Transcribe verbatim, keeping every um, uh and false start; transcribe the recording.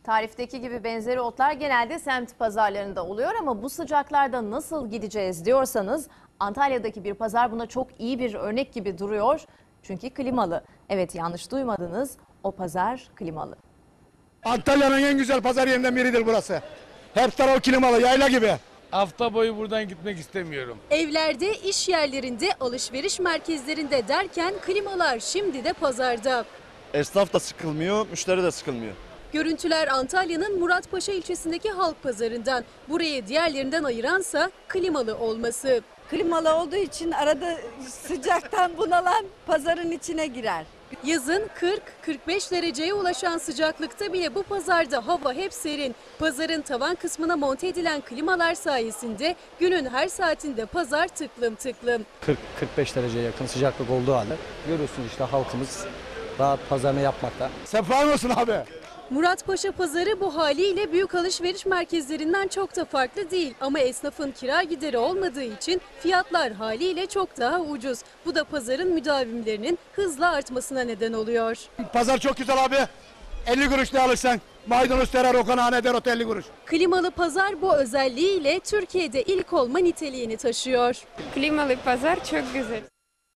Tarifteki gibi benzeri otlar genelde semt pazarlarında oluyor ama bu sıcaklarda nasıl gideceğiz diyorsanız Antalya'daki bir pazar buna çok iyi bir örnek gibi duruyor. Çünkü klimalı. Evet, yanlış duymadınız, o pazar klimalı. Antalya'nın en güzel pazar yerinden biridir burası. Her taraf klimalı, yayla gibi. Hafta boyu buradan gitmek istemiyorum. Evlerde, iş yerlerinde, alışveriş merkezlerinde derken klimalar şimdi de pazarda. Esnaf da sıkılmıyor, müşteri de sıkılmıyor. Görüntüler Antalya'nın Muratpaşa ilçesindeki halk pazarından. Burayı diğerlerinden ayıransa klimalı olması. Klimalı olduğu için arada sıcaktan bunalan pazarın içine girer. Yazın kırk kırk beş dereceye ulaşan sıcaklıkta bile bu pazarda hava hep serin. Pazarın tavan kısmına monte edilen klimalar sayesinde günün her saatinde pazar tıklım tıklım. kırk kırk beş dereceye yakın sıcaklık olduğu halde görüyorsunuz işte halkımız rahat pazarını yapmakta. Sefa olsun abi. Muratpaşa pazarı bu haliyle büyük alışveriş merkezlerinden çok da farklı değil. Ama esnafın kira gideri olmadığı için fiyatlar haliyle çok daha ucuz. Bu da pazarın müdavimlerinin hızla artmasına neden oluyor. Pazar çok güzel abi. elli kuruş ne alırsan maydanoz, terer, okanağına, derot elli kuruş. Klimalı pazar bu özelliğiyle Türkiye'de ilk olma niteliğini taşıyor. Klimalı pazar çok güzel.